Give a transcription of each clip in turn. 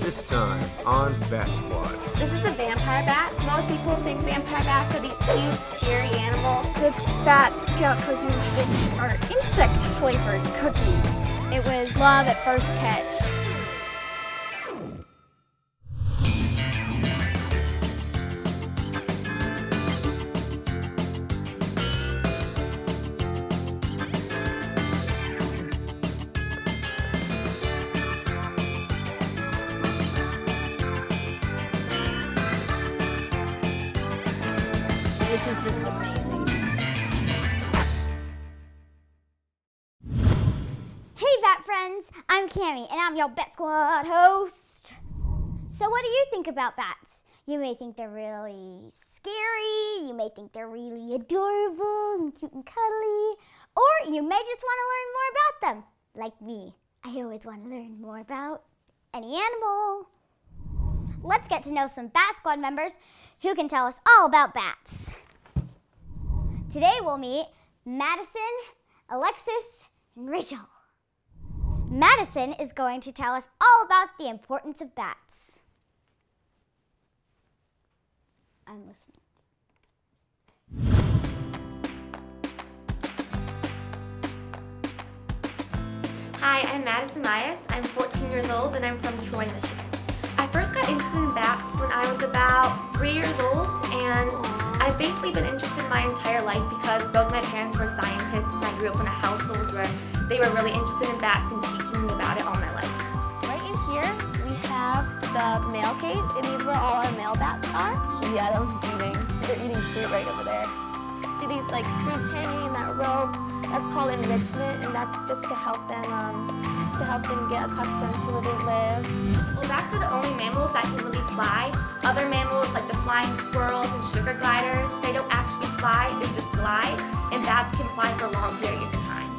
This time on Bat Squad. This is a vampire bat. Most people think vampire bats are these huge, scary animals. The bat scout cookies, which are insect-flavored cookies. It was love at first catch. This is just amazing. Hey Bat friends, I'm Cammie and I'm your Bat Squad host. So what do you think about bats? You may think they're really scary, you may think they're really adorable and cute and cuddly, or you may just want to learn more about them. Like me, I always want to learn more about any animal. Let's get to know some Bat Squad members who can tell us all about bats. Today we'll meet Madison, Alexis, and Rachel. Madison is going to tell us all about the importance of bats. I'm listening. Hi, I'm Madison Myers. I'm 14 years old and I'm from Troy, Michigan. I first got interested in bats when I was about 3 years old, and I've basically been interested my entire life because both my parents were scientists and I grew up in a household where they were really interested in bats and teaching me about it all my life. Right in here, we have the male cage, and these where all our male bats are. Yeah, that one's eating. They're eating fruit right over there. See these like fruits hanging in that row? That's called enrichment, and that's just to help them get accustomed to where they live. Well, bats are the only mammals that can really fly. Other mammals like the flying squirrels and sugar gliders, they don't actually fly, they just glide, and bats can fly for long periods of time.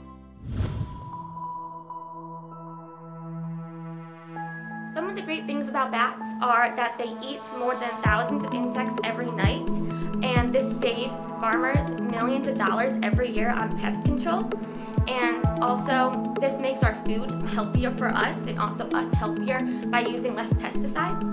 Some of the great things about bats are that they eat more than thousands of insects every night, and this saves farmers millions of dollars every year on pest control. And also, this makes our food healthier for us and also us healthier by using less pesticides.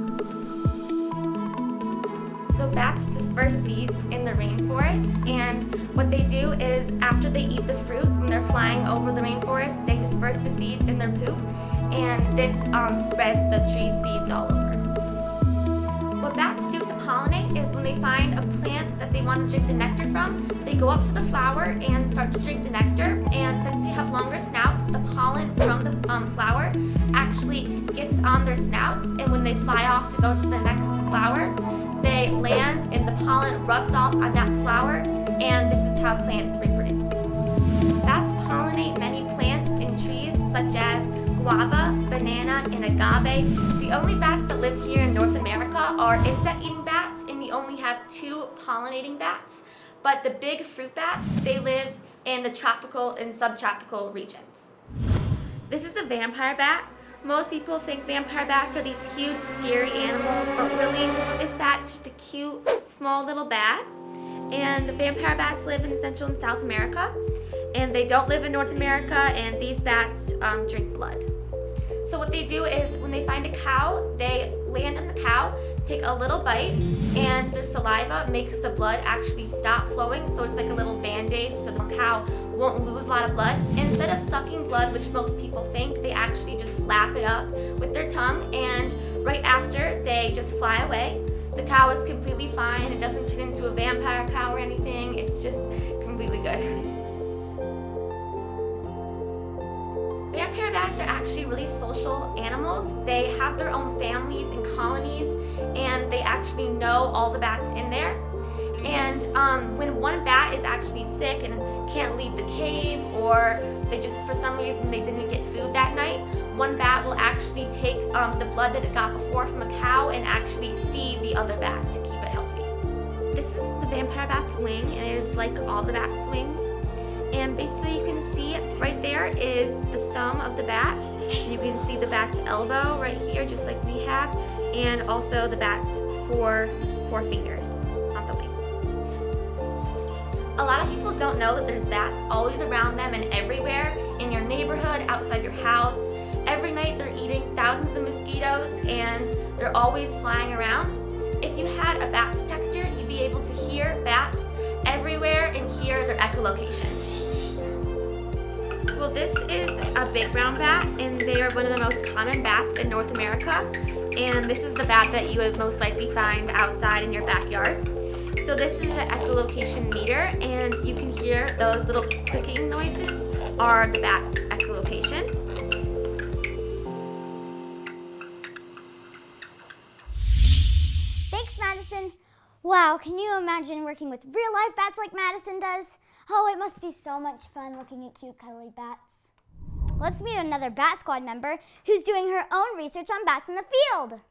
So bats disperse seeds in the rainforest, and what they do is after they eat the fruit, when they're flying over the rainforest, they disperse the seeds in their poop, and this spreads the tree seeds all over. What bats do to pollinate is when they find a plant that they want to drink the nectar from, they go up to the flower and start to drink the nectar, and since they have longer snouts, the pollen from the flower actually gets on their snouts, and when they fly off to go to the next flower, they land and the pollen rubs off on that flower, and this is how plants reproduce. Bats pollinate many plants and trees such as guava, banana, and agave. The only bats that live here in North America are insect-eating bats, and we only have 2 pollinating bats. But the big fruit bats, they live in the tropical and subtropical regions. This is a vampire bat. Most people think vampire bats are these huge, scary animals, but really, this bat's just a cute, small little bat. And the vampire bats live in Central and South America, and they don't live in North America, and these bats drink blood. So what they do is when they find a cow, they land on the cow, take a little bite, and their saliva makes the blood actually stop flowing, so it's like a little band-aid so the cow won't lose a lot of blood. Instead of sucking blood, which most people think, they actually just lap it up with their tongue, and right after, they just fly away. The cow is completely fine, it doesn't turn into a vampire cow or anything, it's just completely good. Vampire bats are actually really social animals. They have their own families and colonies, and they actually know all the bats in there. And when one bat is actually sick and can't leave the cave, or they just, for some reason, they didn't get food that night, one bat will actually take the blood that it got before from a cow and actually feed the other bat to keep it healthy. This is the vampire bat's wing, and it is like all the bat's wings. And basically you can see right there is the thumb of the bat. You can see the bat's elbow right here, just like we have, and also the bat's four fingers on the wing. A lot of people don't know that there's bats always around them and everywhere, in your neighborhood, outside your house. Every night they're eating thousands thousands of mosquitoes and they're always flying around. If you had a bat detector, you'd be able to hear bats everywhere and hear their echolocation. Well, this is a big brown bat, and they are one of the most common bats in North America. And this is the bat that you would most likely find outside in your backyard. So this is the echolocation meter, and you can hear those little clicking noises are the bat echolocation. Thanks, Madison. Wow, can you imagine working with real-life bats like Madison does? Oh, it must be so much fun looking at cute, cuddly bats. Let's meet another Bat Squad member who's doing her own research on bats in the field.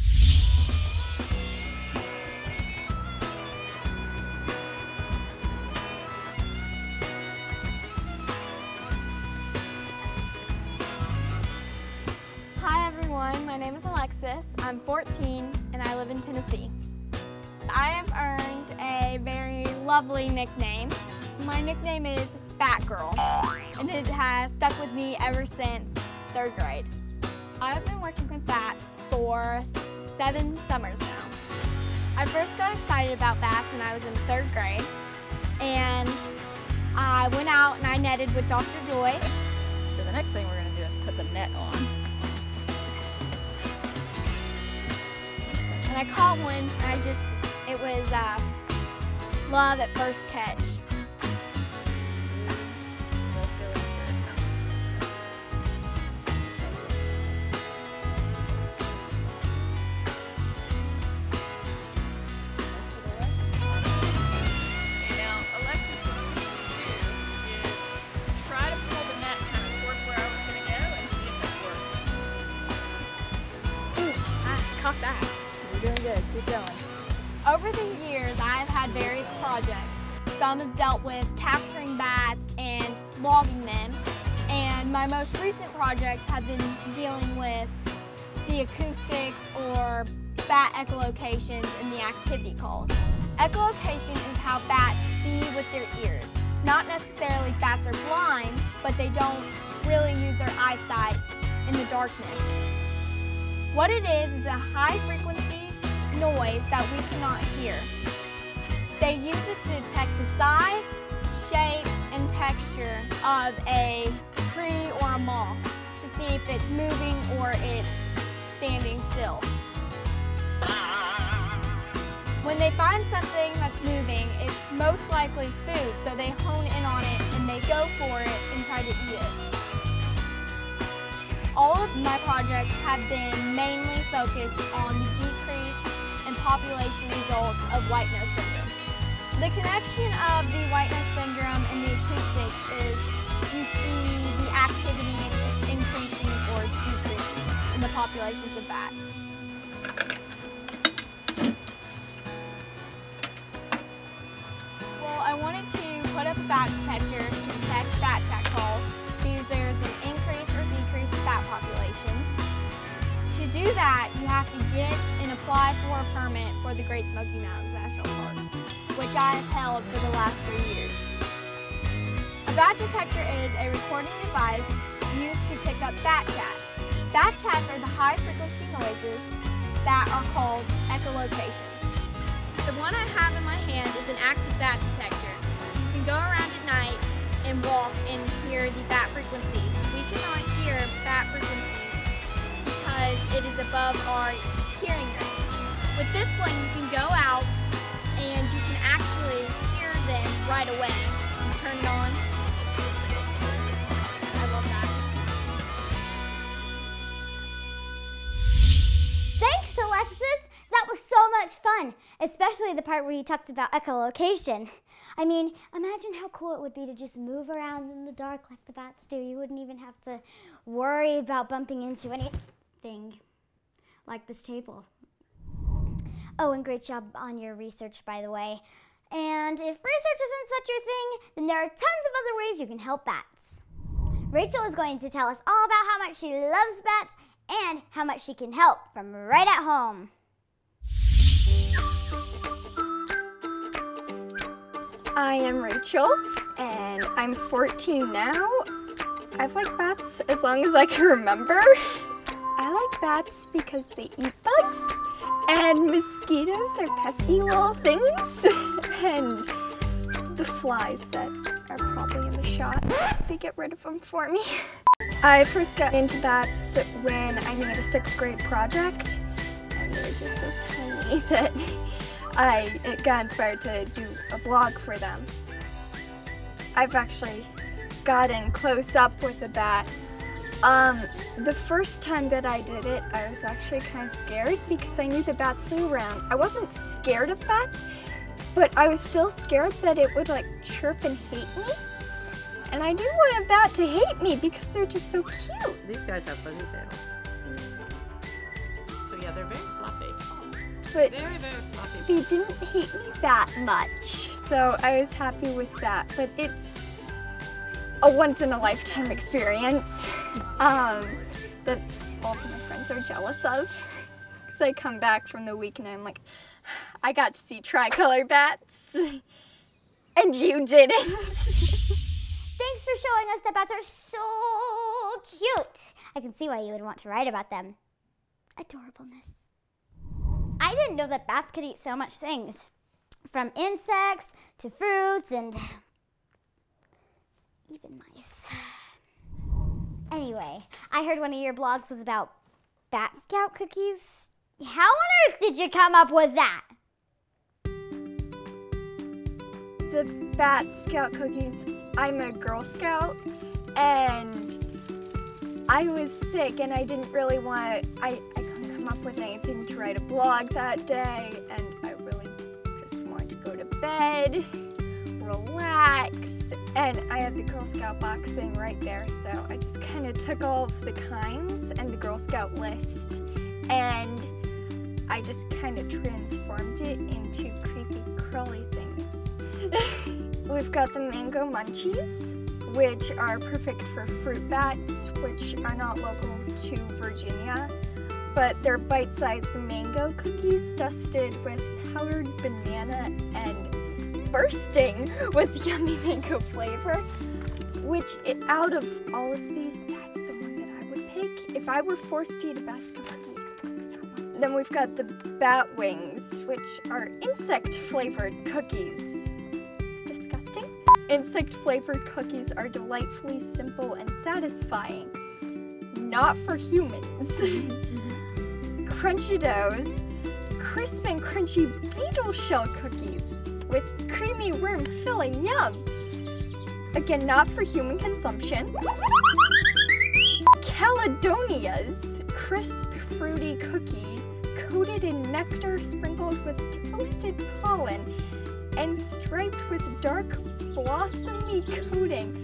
Hi everyone, my name is Alexis. I'm 14 and I live in Tennessee. I have earned a very lovely nickname. My nickname is Batgirl, and it has stuck with me ever since 3rd grade. I've been working with bats for 7 summers now. I first got excited about bats when I was in 3rd grade, and I went out and I netted with Dr. Joy. So the next thing we're going to do is put the net on. And I caught one, and it was love at first catch. Let's go in first. Okay, now Alexis, what I want you to do is try to pull the net kind of towards where I was going to go and see if it works. Ooh, I caught that. You're doing good. Keep going. Over the years, I've had various projects. Some have dealt with capturing bats and logging them, and my most recent projects have been dealing with the acoustics or bat echolocations and the activity calls. Echolocation is how bats see with their ears. Not necessarily bats are blind, but they don't really use their eyesight in the darkness. What it is a high frequency noise that we cannot hear. They use it to detect the size, shape, and texture of a tree or a moth to see if it's moving or it's standing still. When they find something that's moving, it's most likely food, so they hone in on it and they go for it and try to eat it. All of my projects have been mainly focused on the decrease in population results of white nose syndrome. The connection of the white nose syndrome and the acoustics is you see the activity increasing or decreasing in the populations of bats. Well, I wanted to put up a bat detector to detect bat chat calls, see if there's an increase or decrease in bat populations. To do that, you have to get and apply for a permit for the Great Smoky Mountains National Park, which I have held for the last 3 years. A bat detector is a recording device used to pick up bat chats. Bat chats are the high frequency noises that are called echolocations. The one I have in my hand is an active bat detector. You can go around at night and walk and hear the bat frequencies. We cannot hear bat frequencies because it is above our hearing range. With this one, you can go out and you can actually hear them right away. You turn it on. I love that. Thanks, Alexis. That was so much fun, especially the part where you talked about echolocation. I mean, imagine how cool it would be to just move around in the dark like the bats do. You wouldn't even have to worry about bumping into anything like this table. Oh, and great job on your research, by the way. And if research isn't such your thing, then there are tons of other ways you can help bats. Rachel is going to tell us all about how much she loves bats and how much she can help from right at home. I am Rachel, and I'm 14 now. I've liked bats as long as I can remember. I like bats because they eat bugs, and mosquitoes are pesky little things, and the flies that are probably in the shot, they get rid of them for me. I first got into bats when I made a 6th grade project, and they're just so tiny that I got inspired to do a blog for them. I've actually gotten close up with a bat. The first time that I did it, I was actually kind of scared because I knew the bats flew around. I wasn't scared of bats, but I was still scared that it would like chirp and hate me. And I didn't want a bat to hate me because they're just so cute. These guys have fuzzy tails. So yeah, they're very fluffy. But Very, very fluffy. they didn't hate me that much, so I was happy with that. But it's a once-in-a-lifetime experience that all of my friends are jealous of. Because I come back from the week and I'm like, I got to see tricolor bats, and you didn't. Thanks for showing us that bats are so cute. I can see why you would want to write about them. Adorableness. I didn't know that bats could eat so much things, from insects to fruits and even mice. Anyway, I heard one of your blogs was about Bat Scout cookies. How on earth did you come up with that? The Bat Scout cookies, I'm a Girl Scout, and I was sick and I didn't really want to, I couldn't come up with anything to write a blog that day, and I really just wanted to go to bed, relax, and I had the Girl Scout box sitting right there, so I just kind of took all of the kinds and the Girl Scout list, and I just kind of transformed it into creepy, crawly things. We've got the mango munchies, which are perfect for fruit bats, which are not local to Virginia, but they're bite-sized mango cookies dusted with powdered banana and bursting with yummy mango flavor, which out of all of these, that's the one that I would pick. If I were forced to eat a Bat Scout cookie, then we've got the bat wings, which are insect-flavored cookies. It's disgusting. Insect-flavored cookies are delightfully simple and satisfying. Not for humans. Crunchitos, crisp and crunchy beetle shell cookies with creamy worm filling, yum. Again, not for human consumption. Caledonia's crisp, fruity cookie coated in nectar sprinkled with toasted pollen and striped with dark blossomy coating.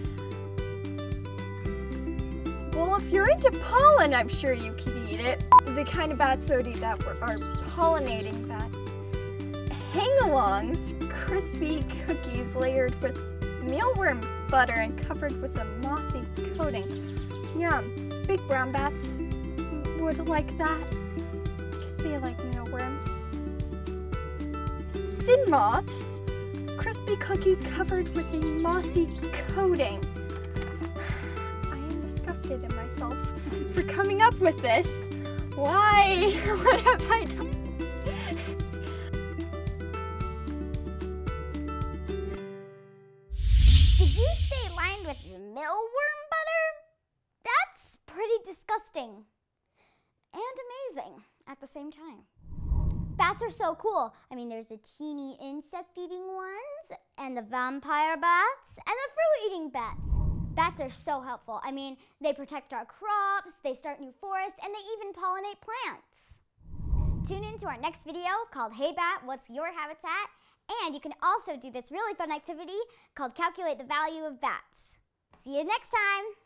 Well, if you're into pollen, I'm sure you could eat it. The kind of bats that would eat that are pollinating bats. Hang-alongs, crispy cookies layered with mealworm butter and covered with a mothy coating. Yum. Big brown bats would like that because they like mealworms. Thin moths, crispy cookies covered with a mothy coating. I am disgusted in myself for coming up with this. Why? What have I done? Did you say lined with mealworm butter? That's pretty disgusting and amazing at the same time. Bats are so cool. I mean, there's the teeny insect-eating ones, and the vampire bats, and the fruit-eating bats. Bats are so helpful. I mean, they protect our crops, they start new forests, and they even pollinate plants. Tune in to our next video called Hey Bat, What's Your Habitat? And you can also do this really fun activity called Calculate the Value of Bats. See you next time!